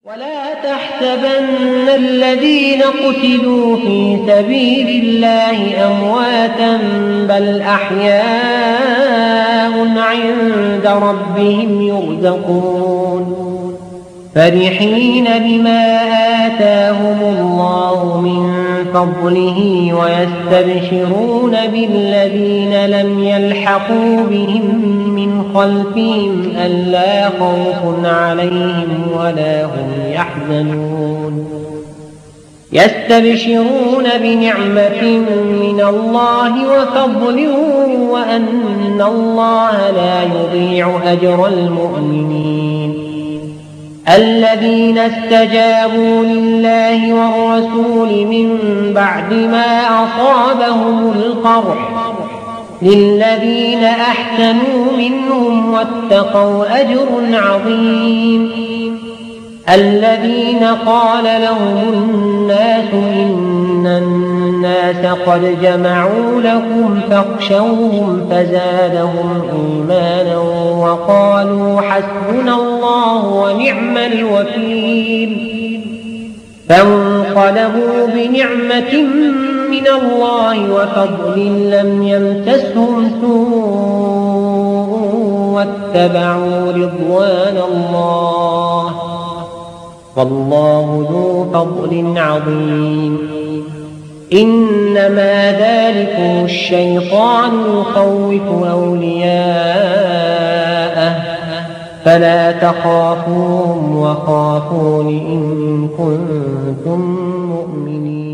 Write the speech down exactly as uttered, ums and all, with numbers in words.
ولا تحسبن الذين قتلوا في سبيل الله أمواتا بل أحياء عند ربهم يرزقون فرحين بما آتاهم الله من فضله ويستبشرون بالذين لم يلحقوا بهم من خلفهم ألا خوف عليهم ولا هم يحزنون يستبشرون بنعمة من الله وفضل وأن الله لا يضيع أجر المؤمنين الذين استجابوا لله والرسول من بعد ما أصابهم القرح للذين أحسنوا منهم واتقوا أجر عظيم الذين قال لهم الناس إن الناس قد جمعوا لكم فاخشوهم فزادهم إيمانا وقالوا حسبنا الله ونعم الوكيل فانقلبوا بنعمة من الله وفضل لم يمسسهم سوء واتبعوا رضوان الله والله ذو فضل عظيم إنما ذلكم الشيطان يخوف أولياءه فلا تخافوهم وخافون إن كنتم مؤمنين